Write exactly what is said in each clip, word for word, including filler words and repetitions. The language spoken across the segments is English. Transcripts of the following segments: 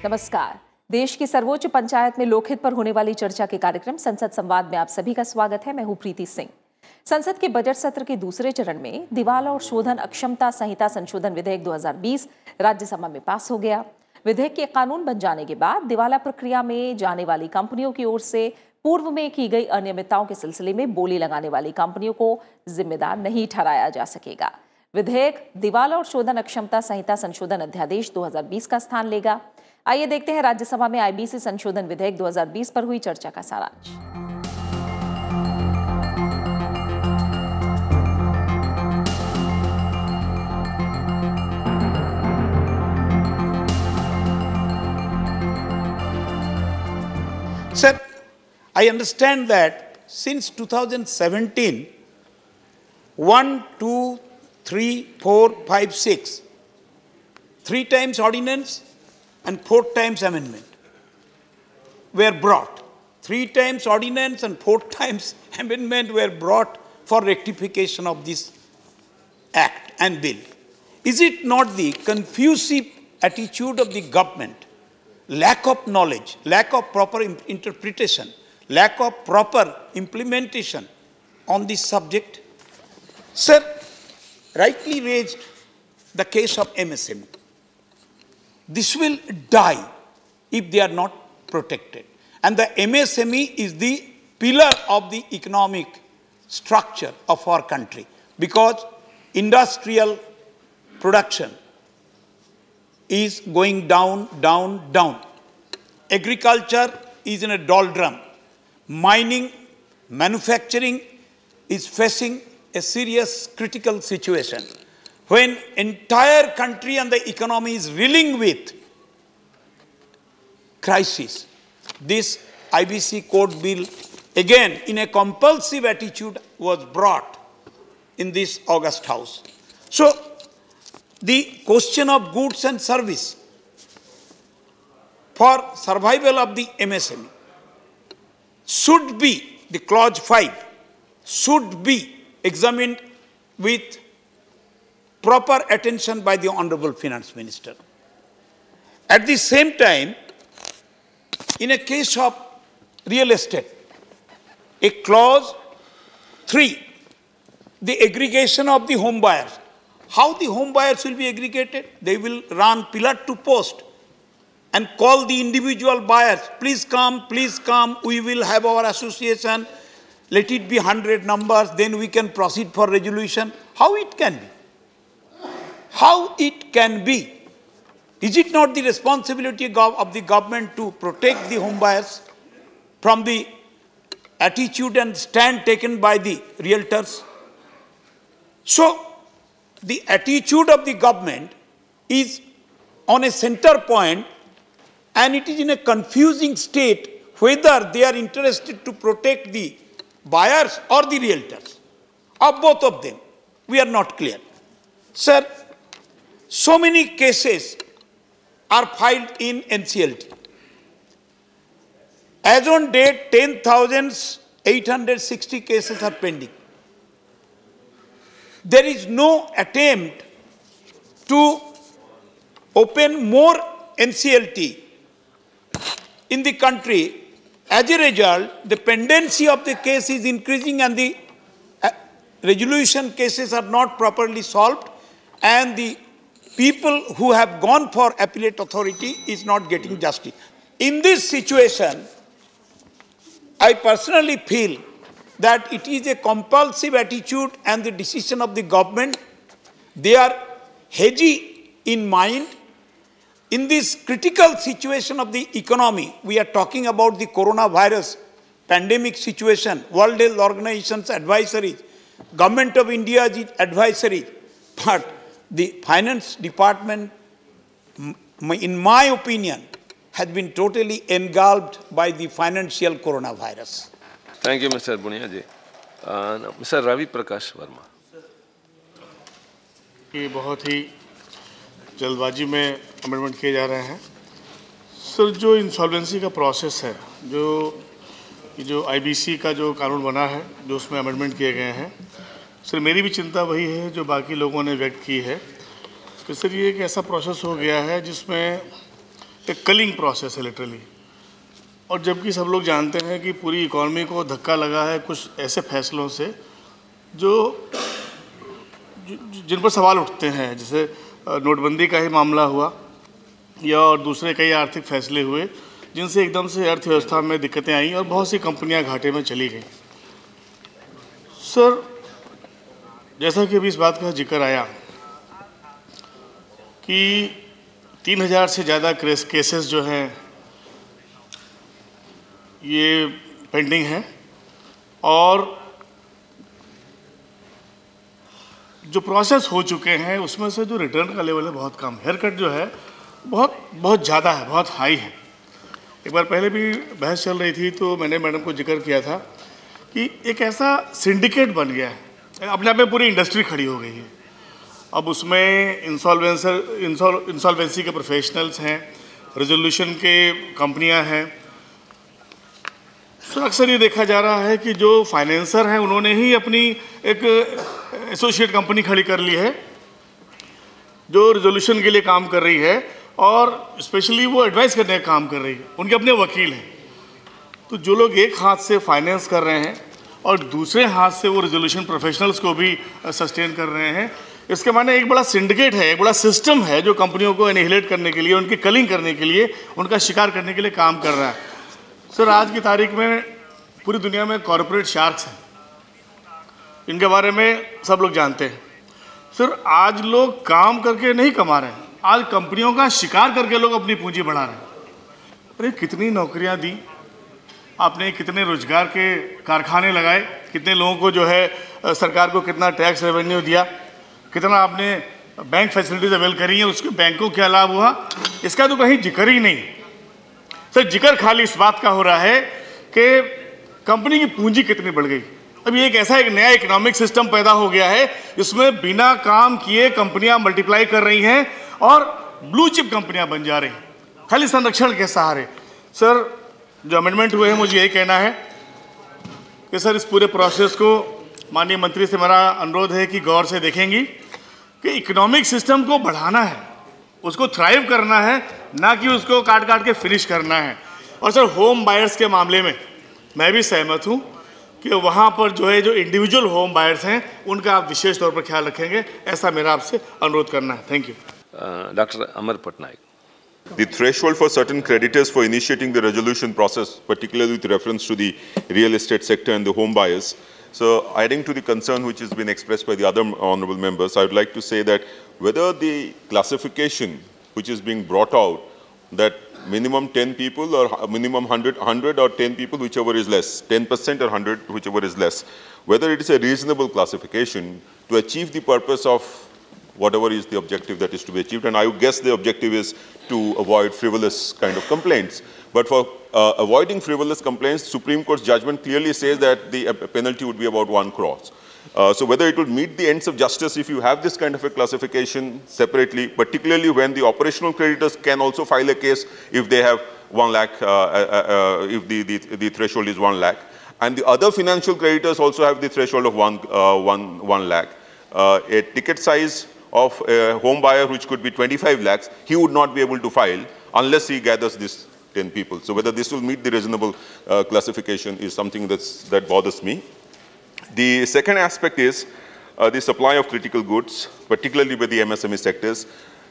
नमस्कार। देश की सर्वोच्च पंचायत में लोकहित पर होने वाली चर्चा के कार्यक्रम संसद संवाद में आप सभी का स्वागत है। मैं हूं प्रीति सिंह। संसद के बजट सत्र के दूसरे चरण में दिवाला और शोधन अक्षमता संहिता संशोधन विधेयक दो हज़ार बीस राज्यसभा में पास हो गया। विधेयक के कानून बन जाने के बाद दिवाला प्रक्रिया में जाने वाली कंपनियों की ओर से पूर्व में की गई अनियमितताओं के सिलसिले में बोली लगाने वाली कंपनियों को जिम्मेदार नहीं ठहराया जा सकेगा। विधेयक दिवाला और शोधन अक्षमता संहिता संशोधन अध्यादेश दो हज़ार बीस का स्थान लेगा। आइए देखते हैं राज्यसभा में आईबीसी संशोधन विधेयक दो हज़ार बीस पर हुई चर्चा का सारांश। Sir, I understand that since two thousand seventeen, one, two, three, four, five, six, three times ordinance and four times amendment were brought. Three times ordinance and four times amendment were brought for rectification of this act and bill. Is it not the confusive attitude of the government, lack of knowledge, lack of proper interpretation, lack of proper implementation on this subject? Sir, rightly raised the case of M S M E. This will die if they are not protected. And the M S M E is the pillar of the economic structure of our country because industrial production is going down, down, down. Agriculture is in a doldrum. Mining, manufacturing is facing a serious critical situation. When entire country and the economy is reeling with crisis, this I B C Code Bill, again in a compulsive attitude, was brought in this August House. So, the question of goods and service for survival of the M S M E should be, the clause five, should be examined with proper attention by the Honorable Finance Minister. At the same time, in a case of real estate, a clause three, the aggregation of the home buyers. How the home buyers will be aggregated? They will run pillar to post and call the individual buyers, please come, please come, we will have our association, let it be one hundred numbers, then we can proceed for resolution. How it can be? How it can be? Is it not the responsibility of the government to protect the home buyers from the attitude and stand taken by the realtors? So, the attitude of the government is on a center point and it is in a confusing state whether they are interested to protect the buyers or the realtors. Of both of them, we are not clear. Sir, so many cases are filed in N C L T. As on date, ten thousand eight hundred sixty cases are pending. There is no attempt to open more N C L T in the country. As a result, the pendency of the case is increasing and the uh, resolution cases are not properly solved and the people who have gone for appellate authority is not getting justice. In this situation, I personally feel that it is a compulsive attitude and the decision of the government. They are hazy in mind. In this critical situation of the economy, we are talking about the coronavirus pandemic situation, World Health Organization's advisory, Government of India's advisory, but the finance department, in my opinion, has been totally engulfed by the financial coronavirus. Thank you, Mister Bunia ji. Uh, Mister Ravi Prakash Verma. ये बहुत ही जल्दबाजी में amendment किए जा रहे हैं। Sir, जो insolvency का प्रोसेस है, जो जो आईबीसी का जो कानून बना है, जो उसमें अमेंडमेंट किए गए हैं, सर मेरी भी चिंता वही है जो बाकी लोगों ने व्यक्त की है कि सर ये एक ऐसा प्रोसेस हो गया है जिसमें एक कलिंग प्रोसेस है लिटरली। और जबकि सब लोग जानते हैं कि पूरी इकॉनमी को धक्का लगा है कुछ ऐसे फैसलों से जो जिन पर सवाल उठते हैं, जैसे नोटबंदी का ही मामला हुआ या और दूसरे कई आर्थिक फैसले हुए जिनसे एकदम से अर्थव्यवस्था में दिक्कतें आई और बहुत सी कंपनियां घाटे में चली गई। सर, जैसा कि अभी इस बात का जिक्र आया कि तीन हज़ार से ज़्यादा केसेस जो हैं ये पेंडिंग हैं और जो प्रोसेस हो चुके हैं उसमें से जो रिटर्न का लेवल है बहुत कम, हेयर कट जो है बहुत बहुत ज़्यादा है, बहुत हाई है। एक बार पहले भी बहस चल रही थी तो मैंने मैडम को जिक्र किया था कि एक ऐसा सिंडिकेट बन गया है, अपने आप में पूरी इंडस्ट्री खड़ी हो गई है। अब उसमें इंसॉल्वेंसर इंसॉल्वेंसी के प्रोफेशनल्स हैं, रेजोल्यूशन के कंपनियां हैं। तो अक्सर ये देखा जा रहा है कि जो फाइनेंसर हैं उन्होंने ही अपनी एक एसोसिएट कंपनी खड़ी कर ली है जो रेजोल्यूशन के लिए काम कर रही है और स्पेशली वो एडवाइस करने का काम कर रही है, उनके अपने वकील हैं। तो जो लोग एक हाथ से फाइनेंस कर रहे हैं और दूसरे हाथ से वो रेजोल्यूशन प्रोफेशनल्स को भी सस्टेन कर रहे हैं, इसके माने एक बड़ा सिंडिकेट है, एक बड़ा सिस्टम है जो कंपनियों को एनिहिलेट करने के लिए, उनकी कलिंग करने के लिए, उनका शिकार करने के लिए काम कर रहा है। सर, आज की तारीख में पूरी दुनिया में कॉरपोरेट शार्क्स हैं, इनके बारे में सब लोग जानते हैं। सर, आज लोग काम करके नहीं कमा रहे हैं, आज कंपनियों का शिकार करके लोग अपनी पूंजी बढ़ा रहे हैं। अरे कितनी नौकरियां दी आपने, कितने रोजगार के कारखाने लगाए, कितने लोगों को जो है सरकार को कितना टैक्स रेवेन्यू दिया, कितना आपने बैंक फैसिलिटीज अवेल करी हैं, उसके बैंकों क्या लाभ हुआ, इसका तो कहीं जिक्र ही नहीं। सर, जिक्र खाली इस बात का हो रहा है कि कंपनी की पूंजी कितनी बढ़ गई। अभी एक ऐसा एक नया इकोनॉमिक सिस्टम पैदा हो गया है जिसमें बिना काम किए कंपनियां मल्टीप्लाई कर रही हैं और ब्लू चिप कंपनियां बन जा रही हैं खाली संरक्षण के सहारे। सर, जो अमेंडमेंट हुए हैं, मुझे यही कहना है कि सर इस पूरे प्रोसेस को माननीय मंत्री से मेरा अनुरोध है कि गौर से देखेंगी कि इकोनॉमिक सिस्टम को बढ़ाना है, उसको थ्राइव करना है, ना कि उसको काट काट के फिनिश करना है। और सर, होम बायर्स के मामले में मैं भी सहमत हूँ कि वहाँ पर जो है जो इंडिविजुअल होम बायर्स हैं उनका आप विशेष तौर पर ख्याल रखेंगे, ऐसा मेरा आपसे अनुरोध करना है। Thank you. Doctor Amar Patnaik. The threshold for certain creditors for initiating the resolution process, particularly with reference to the real estate sector and the home buyers. So, adding to the concern which has been expressed by the other honorable members, I would like to say that whether the classification which is being brought out, that minimum ten people or minimum one hundred, one hundred or ten people, whichever is less, ten percent or one hundred, whichever is less, whether it is a reasonable classification to achieve the purpose of whatever is the objective that is to be achieved. And I would guess the objective is to avoid frivolous kind of complaints. But for uh, avoiding frivolous complaints, Supreme Court's judgment clearly says that the uh, penalty would be about one crore. Uh, so whether it would meet the ends of justice if you have this kind of a classification separately, particularly when the operational creditors can also file a case if they have one lakh, uh, uh, uh, if the, the, the threshold is one lakh. And the other financial creditors also have the threshold of one, uh, one, one lakh. Uh, a ticket size of a home buyer which could be twenty-five lakhs, he would not be able to file unless he gathers these ten people. So whether this will meet the reasonable uh, classification is something that's, that bothers me. The second aspect is uh, the supply of critical goods, particularly by the M S M E sectors.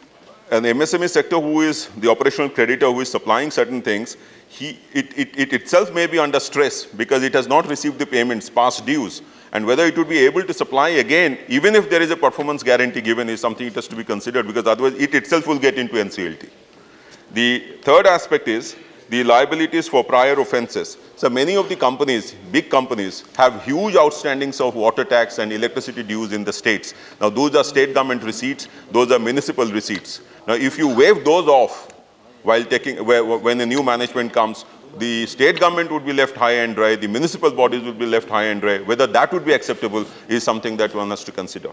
An M S M E sector who is the operational creditor who is supplying certain things, he, it, it, it itself may be under stress because it has not received the payments, past dues. And whether it would be able to supply again, even if there is a performance guarantee given, is something it has to be considered, because otherwise it itself will get into N C L T. The third aspect is the liabilities for prior offenses. So many of the companies, big companies, have huge outstandings of water tax and electricity dues in the states. Now those are state government receipts, those are municipal receipts. Now if you waive those off while taking, when a new management comes, the state government would be left high and dry, the municipal bodies would be left high and dry. Whether that would be acceptable is something that one has to consider.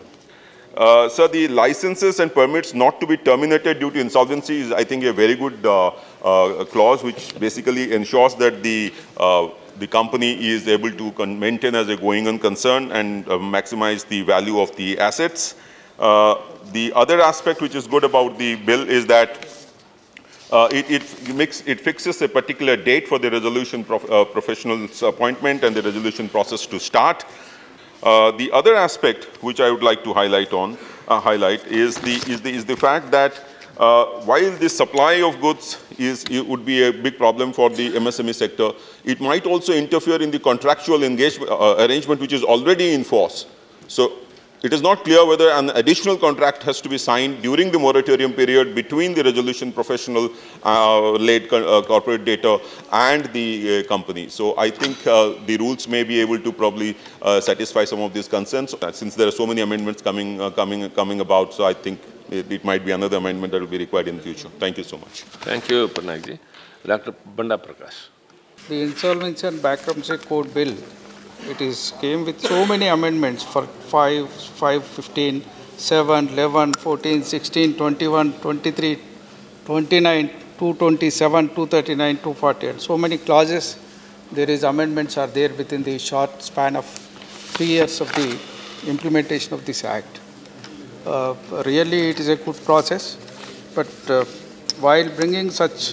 Uh, so the licenses and permits not to be terminated due to insolvency is, I think, a very good uh, uh, clause, which basically ensures that the uh, the company is able to maintain as a going-on concern and uh, maximize the value of the assets. Uh, the other aspect which is good about the bill is that uh, it, it, makes, it fixes a particular date for the resolution prof, uh, professional's appointment and the resolution process to start. Uh, the other aspect which I would like to highlight on, uh, highlight is the, is the, is the fact that uh, while the supply of goods is, it would be a big problem for the M S M E sector, it might also interfere in the contractual engagement, uh, arrangement which is already in force. So it is not clear whether an additional contract has to be signed during the moratorium period between the resolution professional, uh, led co uh, corporate data and the uh, company. So I think uh, the rules may be able to probably uh, satisfy some of these concerns, uh, since there are so many amendments coming, uh, coming, coming about. So I think it, it might be another amendment that will be required in the future. Thank you so much. Thank you, Patnaik. Doctor Banda Prakash. The Insolvency and Bankruptcy Code Bill, it is came with so many amendments for five, five, fifteen, seven, eleven, fourteen, sixteen, twenty-one, twenty-three, twenty-nine, two twenty-seven, two thirty-nine, two forty-eight. So many clauses. There is amendments are there within the short span of three years of the implementation of this act. Uh, really, it is a good process. But uh, while bringing such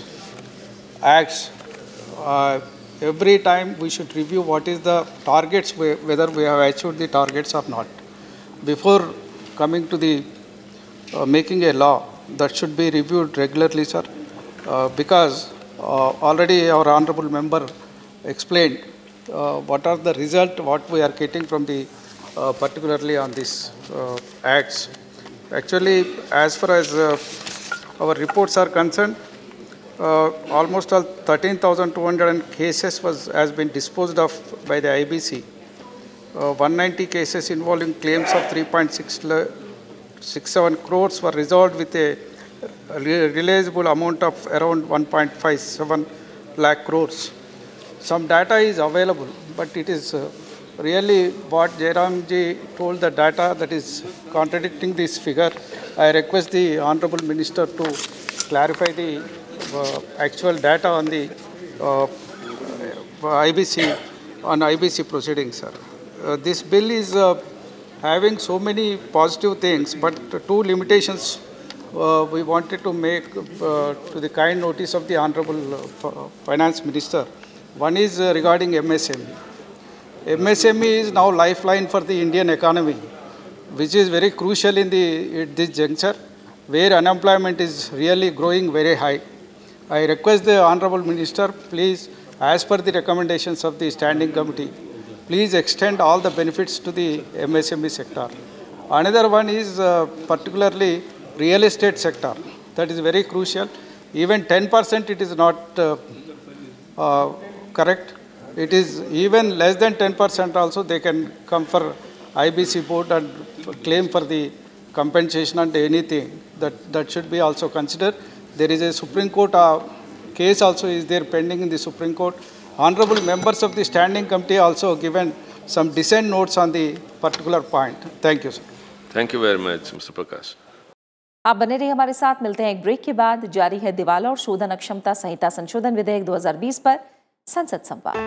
acts, uh, every time we should review what is the targets, whether we have achieved the targets or not. Before coming to the uh, making a law, that should be reviewed regularly, sir, uh, because uh, already our honorable member explained uh, what are the result, what we are getting from the, uh, particularly on these uh, acts. Actually, as far as uh, our reports are concerned, Uh, almost all thirteen thousand two hundred cases was, has been disposed of by the I B C. Uh, one hundred ninety cases involving claims of three point six seven crores were resolved with a realizable amount of around one point five seven lakh crores. Some data is available, but it is uh, really what Jairam ji told, the data that is contradicting this figure. I request the Honorable Minister to clarify the Uh, actual data on the uh, I B C, on I B C proceedings, sir. Uh, this bill is uh, having so many positive things, but two limitations uh, we wanted to make uh, to the kind notice of the Honorable uh, Finance Minister. One is uh, regarding M S M E. M S M E is now lifeline for the Indian economy, which is very crucial in the at this juncture, where unemployment is really growing very high. I request the Honorable Minister, please, as per the recommendations of the Standing Committee, please extend all the benefits to the M S M E sector. Another one is uh, particularly real estate sector. That is very crucial. Even ten percent it is not uh, uh, correct. It is even less than ten percent also they can come for I B C board and claim for the compensation and anything. That, that should be also considered. There is a Supreme Court uh, case also is there pending in the Supreme Court. Honorable members of the Standing Committee also given some dissent notes on the particular point. Thank you, sir. Thank you very much, Mister Prakash. आप बने रहिए हमारे साथ, मिलते हैं एक break के बाद। जारी है दिवाला और शोधन अक्षमता संहिता संशोधन विधेयक दो हज़ार बीस पर संसद संवाद।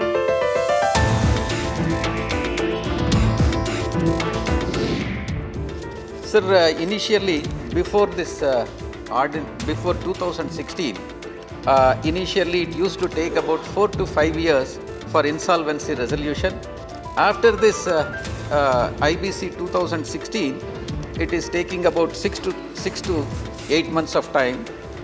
Sir, uh, initially, before this uh, before two thousand sixteen, uh, initially it used to take about four to five years for insolvency resolution. After this uh, uh, I B C two thousand sixteen, it is taking about six to six to eight months of time.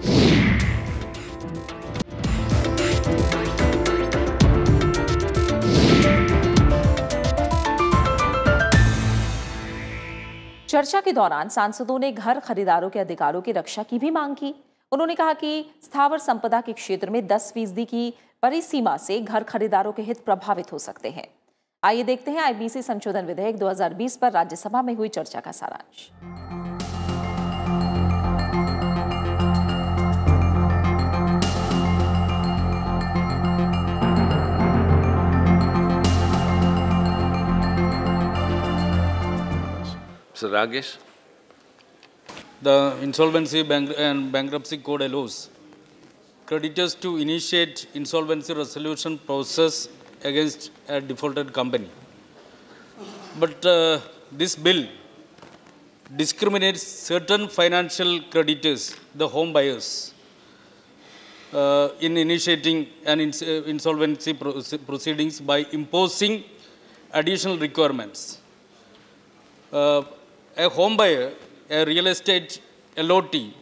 चर्चा के दौरान सांसदों ने घर खरीदारों के अधिकारों की रक्षा की भी मांग की। उन्होंने कहा कि स्थावर संपदा के क्षेत्र में दस फीसदी की परिसीमा से घर खरीदारों के हित प्रभावित हो सकते हैं। आइए देखते हैं आईबीसी संशोधन विधेयक दो हज़ार बीस पर राज्यसभा में हुई चर्चा का सारांश। Sir Ragesh. The Insolvency Bank and Bankruptcy Code allows creditors to initiate insolvency resolution process against a defaulted company. But uh, this bill discriminates certain financial creditors, the home buyers. uh, in initiating an ins insolvency pro proceedings by imposing additional requirements. Uh, a home buyer, a real estate L O T,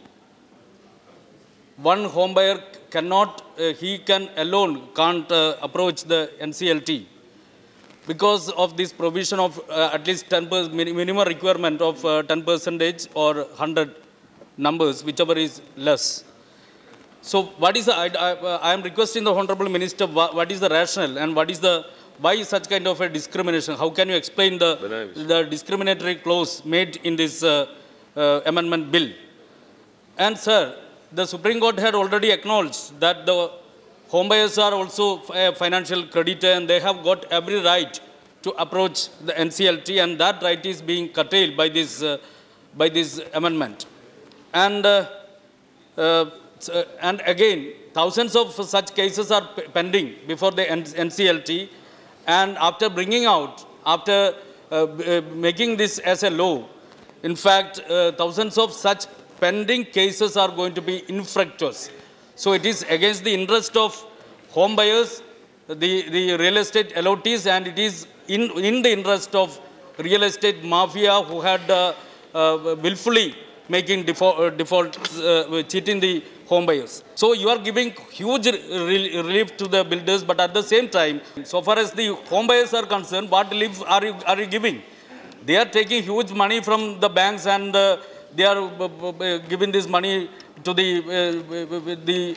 one home buyer cannot, uh, he can alone can't uh, approach the N C L T because of this provision of uh, at least ten percent minimum requirement of uh, ten percentage or one hundred numbers, whichever is less. So what is the, I, I, I am requesting the Honorable Minister, what, what is the rationale and what is the, why such kind of a discrimination? How can you explain the, the discriminatory clause made in this uh, uh, amendment bill? And sir, the Supreme Court had already acknowledged that the homebuyers are also a financial creditor and they have got every right to approach the N C L T, and that right is being curtailed by this, uh, by this amendment. And, uh, uh, and again, thousands of such cases are pending before the N C L T, and after bringing out, after uh, uh, making this as a law, in fact, uh, thousands of such pending cases are going to be infructuous. So it is against the interest of home buyers, the, the real estate L O Ts, and it is in, in the interest of real estate mafia who had uh, uh, willfully making default, uh, default uh, cheating the home buyers. So you are giving huge re relief to the builders, but at the same time, so far as the home buyers are concerned, what relief are you, are you giving? They are taking huge money from the banks and uh, they are uh, giving this money to the, uh, the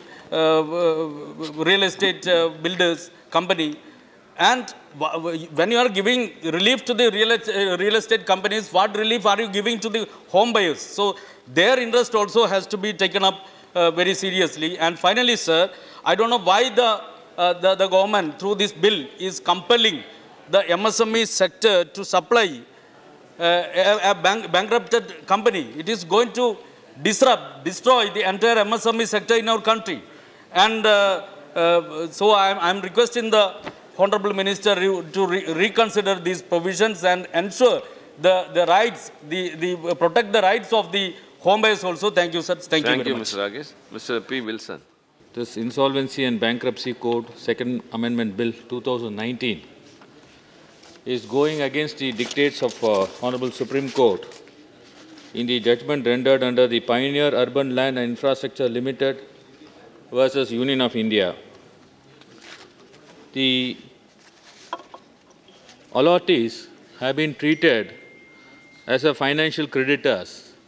uh, real estate uh, builders company. And when you are giving relief to the real, uh, real estate companies, what relief are you giving to the home buyers? So their interest also has to be taken up uh, very seriously. And finally, sir, I don't know why the, uh, the, the government through this bill is compelling the M S M E sector to supply Uh, a, a bank, bankrupted company. It is going to disrupt, destroy the entire M S M E sector in our country. And uh, uh, so I am requesting the Honorable Minister re, to re, reconsider these provisions and ensure the, the rights, the, the, uh, protect the rights of the home buyers also. Thank you, sir. Thank, Thank you very you, much. Mister Rakesh. Mister P. Wilson. This Insolvency and Bankruptcy Code Second Amendment Bill two thousand nineteen is going against the dictates of uh, Honorable Supreme Court in the judgment rendered under the Pioneer Urban Land and Infrastructure Limited versus Union of India. The allottees have been treated as a financial creditors,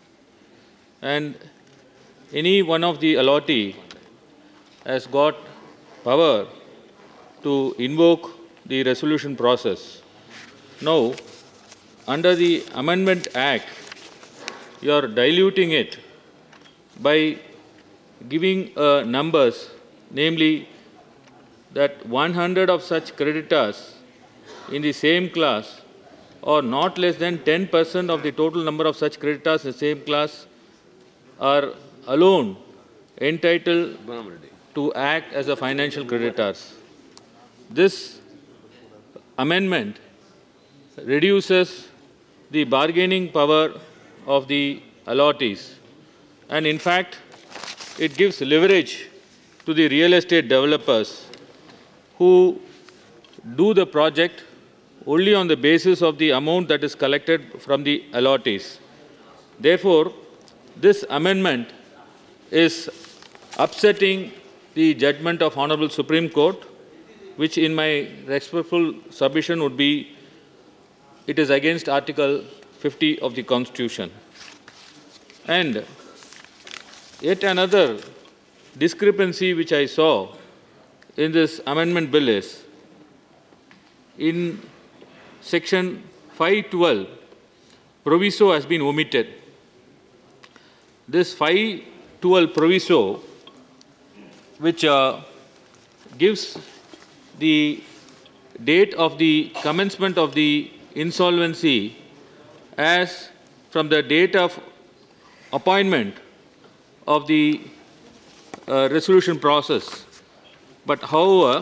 and any one of the allottee has got power to invoke the resolution process. Now, under the Amendment Act, you are diluting it by giving uh, numbers, namely that one hundred of such creditors in the same class or not less than ten percent of the total number of such creditors in the same class are alone entitled to act as a financial creditors. This amendment reduces the bargaining power of the allottees, and in fact, it gives leverage to the real estate developers who do the project only on the basis of the amount that is collected from the allottees. Therefore, this amendment is upsetting the judgment of Honorable Supreme Court, which in my respectful submission would be it is against Article fifty of the Constitution. And yet another discrepancy which I saw in this amendment bill is, in section five twelve, proviso has been omitted. This five twelve proviso, which uh, gives the date of the commencement of the insolvency as from the date of appointment of the uh, resolution process. But however,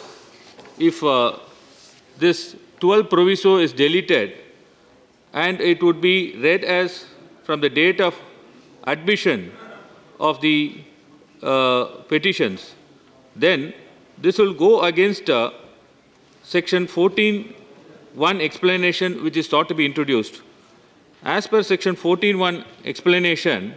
if uh, this twelve proviso is deleted and it would be read as from the date of admission of the uh, petitions, then this will go against uh, Section fourteen point one explanation which is thought to be introduced. As per Section fourteen point one explanation,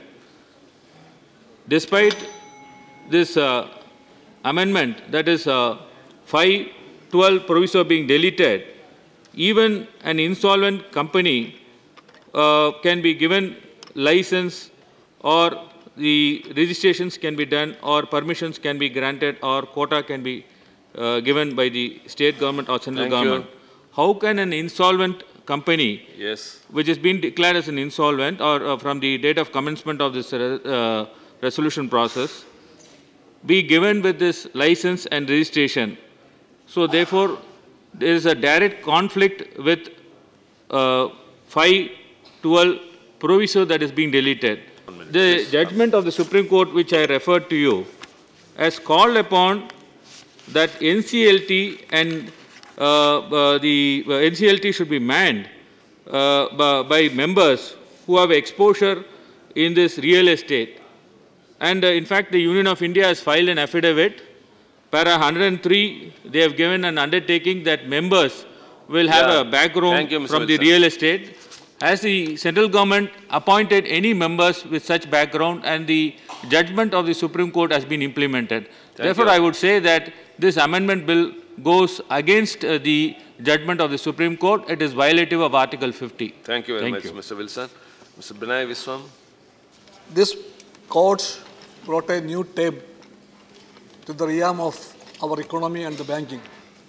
despite this uh, amendment, that is uh, five twelve proviso being deleted, even an insolvent company uh, can be given license, or the registrations can be done, or permissions can be granted, or quota can be uh, given by the state government or central Thank government. you. How can an insolvent company, Yes. which has been declared as an insolvent, or uh, from the date of commencement of this uh, resolution process, be given with this license and registration? So therefore, there is a direct conflict with uh, five twelve proviso that is being deleted. The judgment of the Supreme Court, which I referred to you, has called upon that N C L T and uh, uh, the uh, N C L T should be manned uh, by, by members who have exposure in this real estate. And uh, in fact, the Union of India has filed an affidavit. Para one hundred three, they have given an undertaking that members will have Yeah. a background you, from the Wilson. real estate. Has the central government appointed any members with such background, and the judgment of the Supreme Court has been implemented? Therefore, you. I would say that this amendment bill goes against uh, the judgment of the Supreme Court. It is violative of Article fifty. Thank you very Thank much, you. Mister Wilson. Mister Binay Viswam. This court brought a new tab to the realm of our economy and the banking.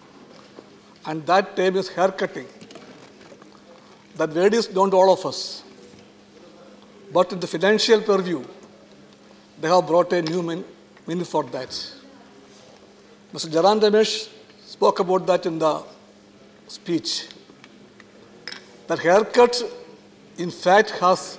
And that tab is haircutting. That word is known to all of us. But in the financial purview, they have brought a new mean, meaning for that. Mister Jaran Ramesh spoke about that in the speech. That haircut, in fact, has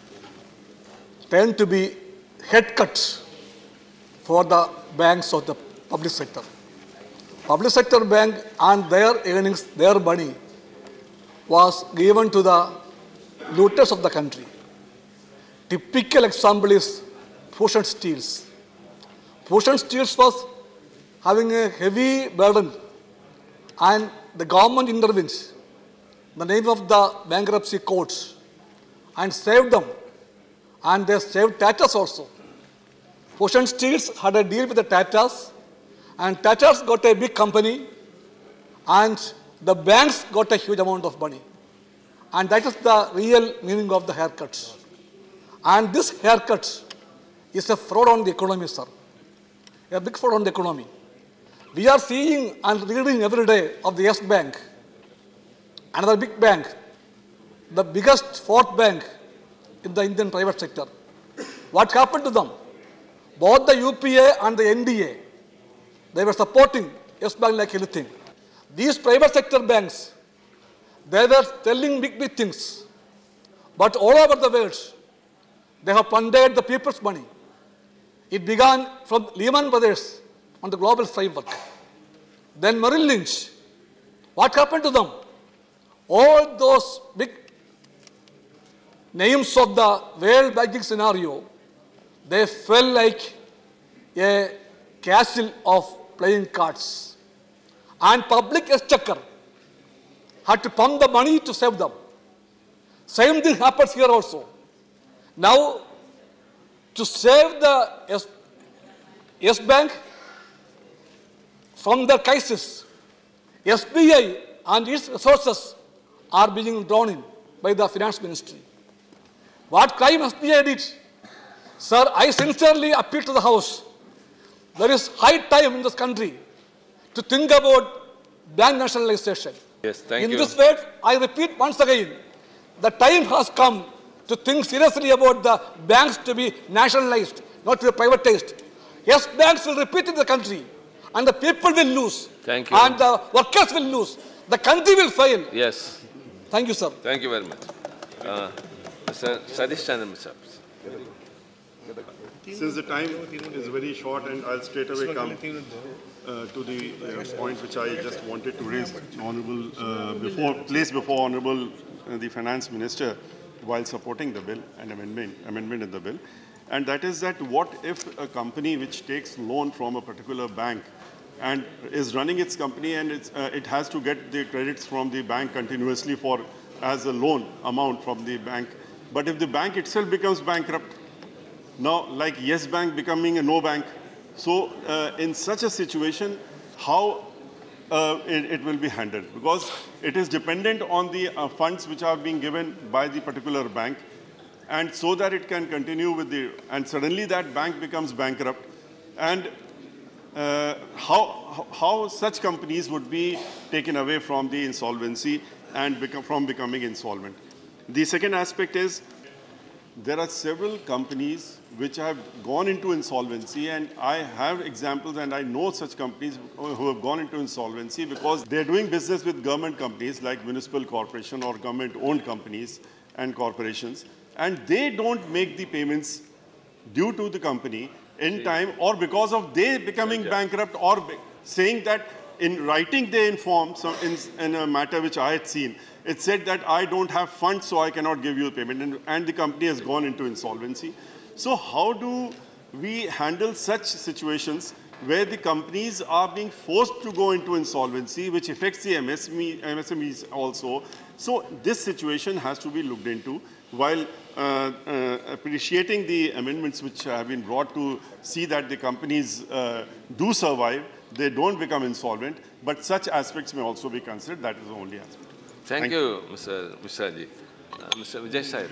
turned to be head cut for the banks of the public sector. Public sector bank and their earnings, their money, was given to the looters of the country. Typical example is Bhushan Steels. Bhushan Steels was having a heavy burden, and the government intervened in the name of the bankruptcy courts and saved them, and they saved Tatas also. Bhushan Steels had a deal with the Tatas, and Tatas got a big company, and the banks got a huge amount of money. And that is the real meaning of the haircuts. And this haircut is a fraud on the economy, sir. A big fraud on the economy. We are seeing and reading every day of the Yes Bank, another big bank, the biggest fourth bank in the Indian private sector. What happened to them? Both the U P A and the N D A, they were supporting Yes Bank like anything. These private sector banks, they were telling big, big things. But all over the world, they have plundered the people's money. It began from Lehman Brothers on the global framework. Then Merrill Lynch. What happened to them? All those big names of the world banking scenario, they fell like a castle of playing cards. And public exchequer had to pump the money to save them. Same thing happens here also. Now, to save the Yes, Yes Bank from the crisis, S B I and its resources are being drawn in by the finance ministry. What crime S B I did? Sir, I sincerely appeal to the House. There is high time in this country to think about bank nationalization. Yes, thank in you. this way, I repeat once again, the time has come to think seriously about the banks to be nationalized, not to be privatized. Yes, banks will repeat in the country, and the people will lose. Thank you. And the workers will lose. The country will fail. Yes. Thank you, sir. Thank you very much. Uh, Mister Satish Chandra Mishra. Since the time is very short, and I'll straight away come uh, to the uh, point which I just wanted to raise, honorable uh, before place before honorable uh, the finance minister while supporting the bill and amendment amendment in the bill. and that is that what if a company which takes loan from a particular bank and is running its company and it's, uh, it has to get the credits from the bank continuously for as a loan amount from the bank, but if the bank itself becomes bankrupt, now like Yes Bank becoming a no bank, so uh, in such a situation, how uh, it, it will be handled? Because it is dependent on the uh, funds which are being given by the particular bank, and so that it can continue with the, and suddenly that bank becomes bankrupt, and uh, how, how such companies would be taken away from the insolvency and become, from becoming insolvent. The second aspect is, there are several companies which have gone into insolvency, and I have examples and I know such companies who have gone into insolvency because they're doing business with government companies like municipal corporation or government-owned companies and corporations, and they don't make the payments due to the company in time, or because of they becoming bankrupt, or saying that in writing they inform, so in, in a matter which I had seen, it said that I don't have funds, so I cannot give you a payment, and, and the company has gone into insolvency. So how do we handle such situations where the companies are being forced to go into insolvency, which affects the M S M E, M S M Es also? So this situation has to be looked into, while uh, uh, appreciating the amendments which have been brought to see that the companies uh, do survive, they don't become insolvent, but such aspects may also be considered. That is the only aspect. Thank, Thank you, Mister Mishraji. Uh, Mister Vijay Sahib.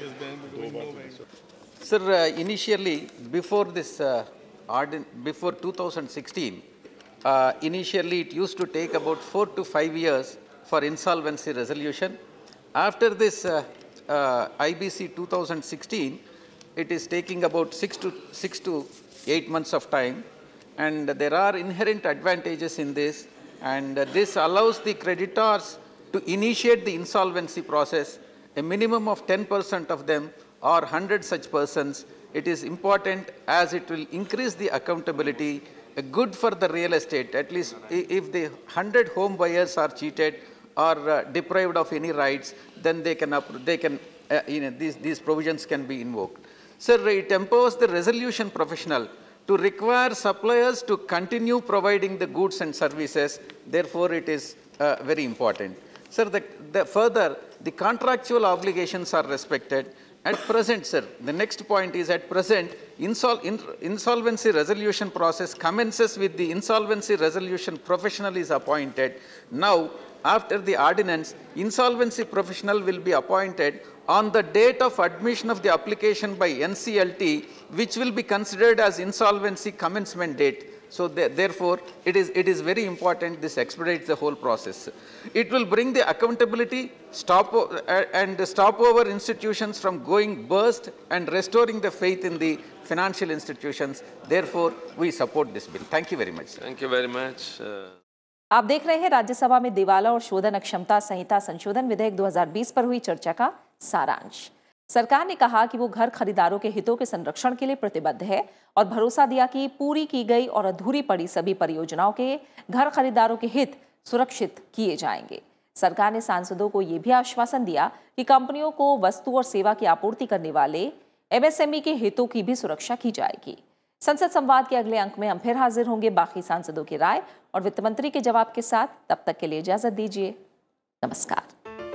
Sir, uh, initially, before this, uh, before two thousand sixteen, uh, initially it used to take about four to five years for insolvency resolution. After this uh, uh, I B C two thousand sixteen, it is taking about six to six to eight months of time, and there are inherent advantages in this, and uh, this allows the creditors to initiate the insolvency process. A minimum of ten percent of them or one hundred such persons. It is important as it will increase the accountability, uh, good for the real estate. At least if the one hundred home buyers are cheated or uh, deprived of any rights, then they can, they can uh, you know, these, these provisions can be invoked. Sir, it empowers the resolution professional to require suppliers to continue providing the goods and services. Therefore, it is uh, very important. Sir, the, the further, the contractual obligations are respected. At present, sir, the next point is at present, insol in, insolvency resolution process commences with the insolvency resolution professional is appointed. Now, after the ordinance, insolvency professional will be appointed on the date of admission of the application by N C L T, which will be considered as insolvency commencement date. So th therefore, it is, it is very important this expedites the whole process. It will bring the accountability stop uh, and stop over institutions from going burst and restoring the faith in the financial institutions. Therefore, we support this bill. Thank you very much, sir. Thank you very much. Uh... आप देख रहे हैं राज्यसभा में दिवाला और शोधन अक्षमता संहिता संशोधन विधेयक दो हज़ार बीस पर हुई चर्चा का सारांश। सरकार ने कहा कि वो घर खरीदारों के हितों के संरक्षण के लिए प्रतिबद्ध है और भरोसा दिया कि पूरी की गई और अधूरी पड़ी सभी परियोजनाओं के घर खरीदारों के हित सुरक्षित किए जाएंगे। सरकार ने सांसदों को ये भी आश्वासन दिया कि कंपनियों को वस्तु और सेवा की आपूर्ति करने वाले एम एस एम ई के हितों की भी सुरक्षा की जाएगी। संसद संवाद के अगले अंक में हम फिर हाजिर होंगे बाकी सांसदों की राय और वित्त मंत्री के जवाब के साथ। तब तक के लिए इजाजत दीजिए। नमस्कार।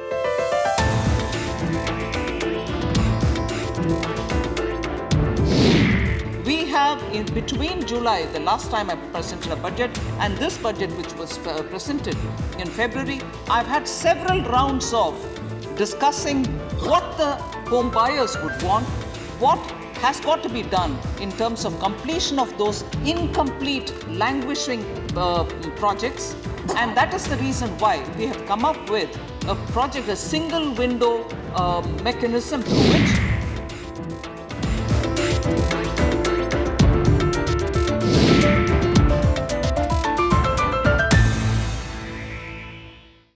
We have, in between July, the last time I presented a budget, and this budget which was uh, presented in February, I've had several rounds of discussing what the home buyers would want, what has got to be done in terms of completion of those incomplete, languishing uh, projects, and that is the reason why we have come up with a project, a single window uh, mechanism through which